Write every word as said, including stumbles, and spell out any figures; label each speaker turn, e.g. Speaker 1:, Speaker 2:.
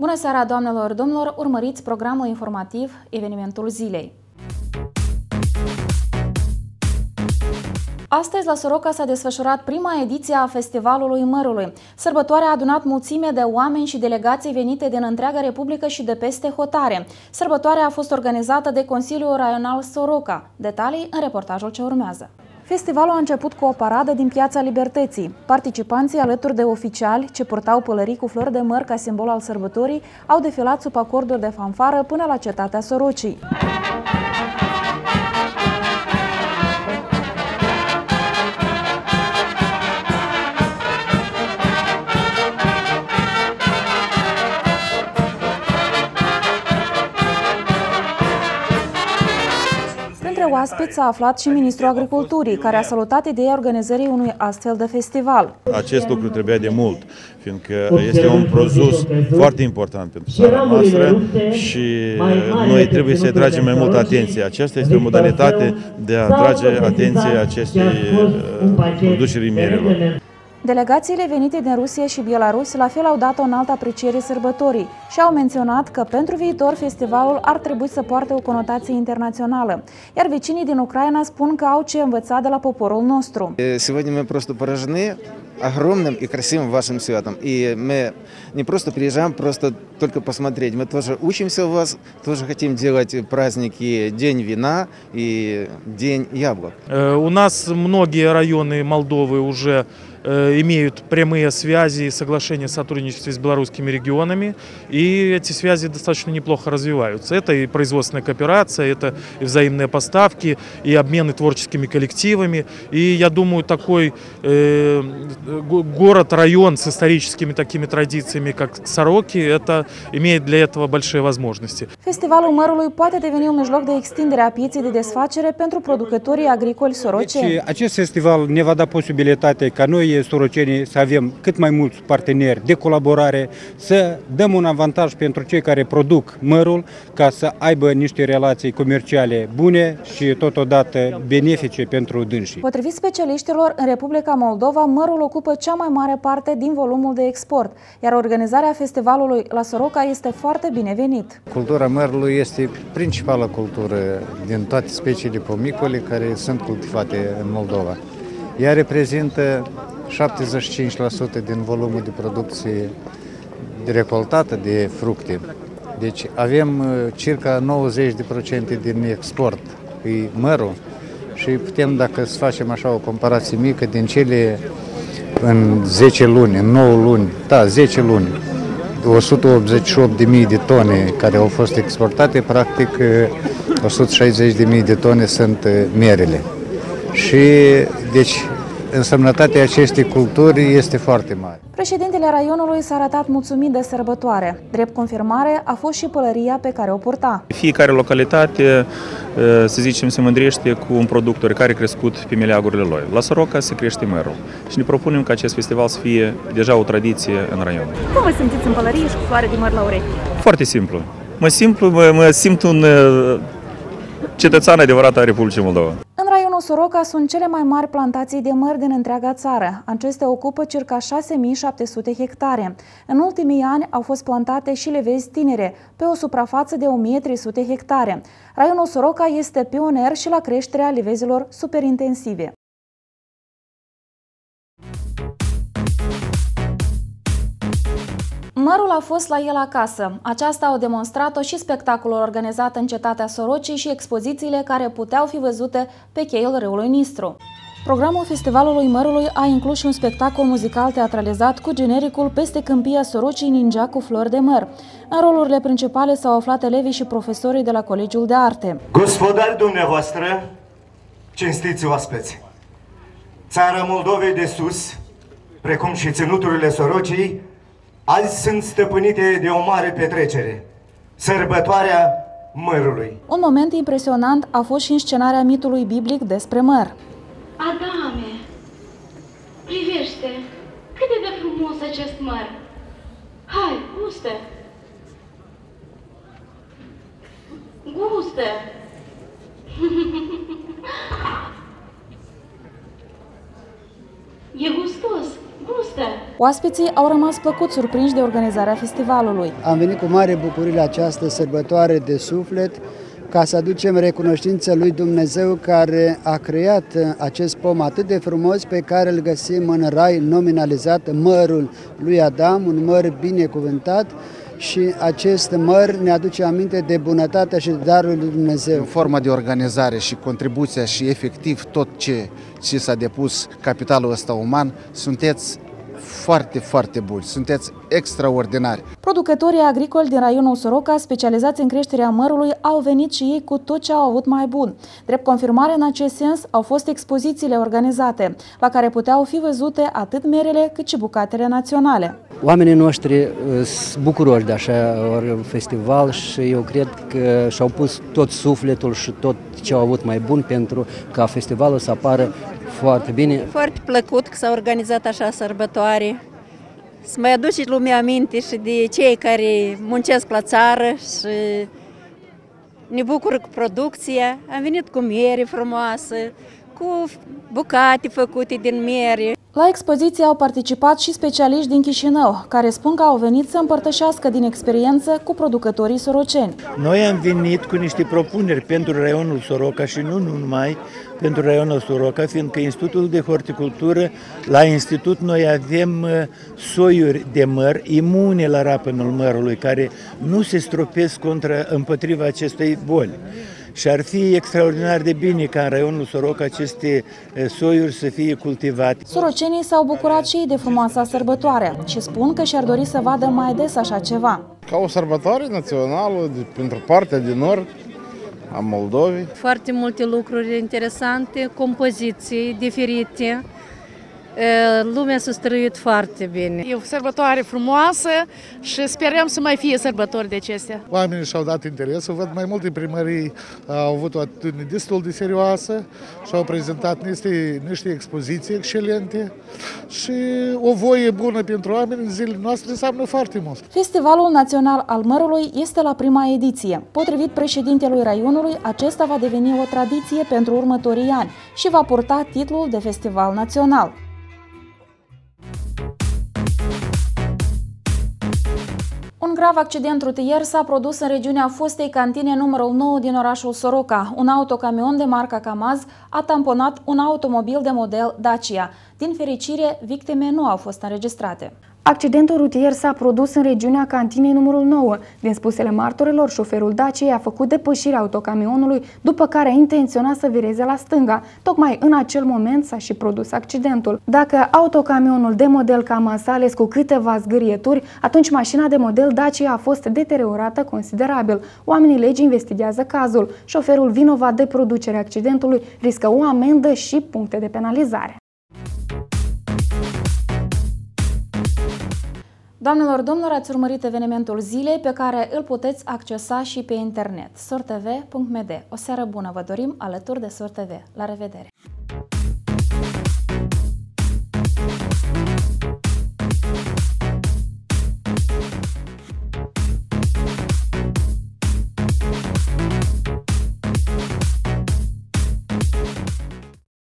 Speaker 1: Bună seara, doamnelor, domnilor! Urmăriți programul informativ Evenimentul Zilei. Astăzi la Soroca s-a desfășurat prima ediție a Festivalului Mărului. Sărbătoarea a adunat mulțime de oameni și delegații venite din întreaga Republică și de peste hotare. Sărbătoarea a fost organizată de Consiliul Raional Soroca. Detalii în reportajul ce urmează. Festivalul a început cu o paradă din Piața Libertății. Participanții, alături de oficiali ce purtau pălării cu flori de măr ca simbol al sărbătorii, au defilat sub acorduri de fanfară până la cetatea Sorocii. Oaspeți s-a aflat și Ministrul Agriculturii, care a salutat ideea organizării unui astfel de festival.
Speaker 2: Acest lucru trebuia de mult, fiindcă este un produs foarte important pentru țara noastră și noi trebuie să-i tragem mai multă atenție. Aceasta este o modalitate de a atrage atenție acestei producerii mirilor.
Speaker 1: Delegațiile venite din Rusia și Belarus la fel au dat o înaltă apreciere sărbătorii și au menționat că pentru viitor festivalul ar trebui să poarte o conotație internațională. Iar vecinii din Ucraina spun că au ce învăța de la poporul nostru.
Speaker 3: Сегодня мы просто поражены огромным и красивым вашим святом. И мы не просто приезжаем просто только посмотреть. Мы тоже учимся у вас, тоже хотим делать праздники День вина и День яблок.
Speaker 4: У нас многие районы Молдовы уже имеют прямые связи и соглашения о сотрудничестве с белорусскими регионами, и эти связи достаточно неплохо развиваются. Это и производственная кооперация, это и взаимные поставки, и обмены творческими коллективами. И я думаю, такой э, город, район с историческими такими традициями, как Сороки, это имеет для этого большие возможности.
Speaker 1: Festivalul Mărului poate deveni un mijloc de extindere a pieței de desfacere pentru producătorii agricoli soroceni.
Speaker 5: Deci, acest festival ne va da posibilitatea ca noi, sorocenii, să avem cât mai mulți parteneri de colaborare, să dăm un avantaj pentru cei care produc mărul, ca să aibă niște relații comerciale bune și totodată benefice pentru dânsii.
Speaker 1: Potrivit specialiștilor, în Republica Moldova, mărul ocupă cea mai mare parte din volumul de export, iar organizarea festivalului la Soroca este foarte binevenit.
Speaker 6: Cultura mărului este principala cultură din toate speciile pomicole care sunt cultivate în Moldova. Ea reprezintă șaptezeci și cinci la sută din volumul de producție recoltată de fructe. Deci avem circa nouăzeci la sută din export, e mărul, și putem, dacă să facem așa o comparație mică, din cele în zece luni, în nouă luni, da, zece luni, o sută optzeci și opt de mii de tone care au fost exportate, practic o sută șaizeci de mii de tone sunt merele. Și deci însemnătatea acestei culturi este foarte mare.
Speaker 1: Președintele raionului s-a arătat mulțumit de sărbătoare. Drept confirmare a fost și pălăria pe care o purta.
Speaker 7: Fiecare localitate, să zicem, se mândrește cu un product care crescut pe meleagurile lui. La Soroca se crește mărul și ne propunem ca acest festival să fie deja o tradiție în raion.
Speaker 1: Cum vă simțiți în pălărie și cu floare de măr la urechi?
Speaker 7: Foarte simplu. Mă, simplu, mă, mă simt un cetățean adevărat al Republicii Moldova.
Speaker 1: În raionul Soroca sunt cele mai mari plantații de măr din întreaga țară. Acestea ocupă circa șase mii șapte sute hectare. În ultimii ani au fost plantate și levezi tinere, pe o suprafață de o mie trei sute hectare. Raionul Soroca este pionier și la creșterea levezilor superintensive. Mărul a fost la el acasă. Aceasta au demonstrat-o și spectacolul organizat în cetatea Sorocii și expozițiile care puteau fi văzute pe cheiul râului Nistru. Programul Festivalului Mărului a inclus și un spectacol muzical teatralizat cu genericul Peste câmpia Sorocii ningea cu flori de măr. În rolurile principale s-au aflat elevii și profesorii de la Colegiul de Arte.
Speaker 8: Gospodari dumneavoastră, cinstiți oaspeți! Țara Moldovei de sus, precum și ținuturile Sorocii, azi sunt stăpânite de o mare petrecere, sărbătoarea mărului.
Speaker 1: Un moment impresionant a fost și înscenarea mitului biblic despre măr.
Speaker 9: Adame, privește, cât e de frumos acest măr! Hai, gustă! Gustă! E gustos, gustă!
Speaker 1: Oaspeții au rămas plăcut surprinși de organizarea festivalului.
Speaker 10: Am venit cu mare bucurie la această sărbătoare de suflet ca să aducem recunoștință lui Dumnezeu care a creat acest pom atât de frumos pe care îl găsim în rai nominalizat, mărul lui Adam, un măr binecuvântat, și acest măr ne aduce aminte de bunătatea și de darul lui Dumnezeu.
Speaker 11: Forma de organizare și contribuția și efectiv tot ce, ce s-a depus capitalul ăsta uman, sunteți foarte, foarte buni, sunteți extraordinari.
Speaker 1: Producătorii agricoli din raionul Soroca, specializați în creșterea mărului, au venit și ei cu tot ce au avut mai bun. Drept confirmare în acest sens au fost expozițiile organizate, la care puteau fi văzute atât merele cât și bucatele naționale.
Speaker 12: Oamenii noștri sunt bucuroși de așa un festival și eu cred că și-au pus tot sufletul și tot ce au avut mai bun pentru ca festivalul să apară foarte bine.
Speaker 13: Foarte plăcut că s-a organizat așa sărbătoare. Să mai aduce lumea aminte și de cei care muncesc la țară și ne bucură cu producția. Am venit cu miere frumoasă, cu bucate făcute din miere.
Speaker 1: La expoziție au participat și specialiști din Chișinău, care spun că au venit să împărtășească din experiență cu producătorii soroceni.
Speaker 14: Noi am venit cu niște propuneri pentru raionul Soroca și nu numai pentru raionul Soroca, fiindcă Institutul de Horticultură, la institut noi avem soiuri de măr imune la rapănul mărului, care nu se stropesc contra, împotriva acestei boli. Și ar fi extraordinar de bine ca în raionul Soroca aceste soiuri să fie cultivate.
Speaker 1: Sorocenii s-au bucurat și ei de frumoasa sărbătoare și spun că și-ar dori să vadă mai des așa ceva.
Speaker 15: Ca o sărbătoare națională de, pentru partea de nord a Moldovei.
Speaker 16: Foarte multe lucruri interesante, compoziții diferite. Lumea s-a străduit foarte bine.
Speaker 17: E o sărbătoare frumoasă și sperăm să mai fie sărbători de acestea.
Speaker 15: Oamenii și-au dat interesul, văd mai multe primării au avut o atitudine destul de serioasă și au prezentat niște, niște expoziții excelente și o voie bună pentru oameni în zilele noastre înseamnă foarte mult.
Speaker 1: Festivalul Național al Mărului este la prima ediție. Potrivit președintelui raionului, acesta va deveni o tradiție pentru următorii ani și va purta titlul de Festival Național. Un grav accident rutier s-a produs în regiunea fostei cantine numărul nouă din orașul Soroca. Un autocamion de marca Kamaz a tamponat un automobil de model Dacia. Din fericire, victime nu au fost înregistrate.
Speaker 18: Accidentul rutier s-a produs în regiunea cantinei numărul nouă. Din spusele martorilor, șoferul Daciei a făcut depășirea autocamionului, după care a intenționat să vireze la stânga. Tocmai în acel moment s-a și produs accidentul. Dacă autocamionul de model Kamaz a ales cu câteva zgârieturi, atunci mașina de model Dacia a fost deteriorată considerabil. Oamenii legii investigează cazul. Șoferul vinovat de producerea accidentului riscă o amendă și puncte de penalizare.
Speaker 1: Doamnelor, domnilor, ați urmărit evenimentul zilei pe care îl puteți accesa și pe internet. sor t v punct m d. O seară bună vă dorim alături de Sor T V. La revedere!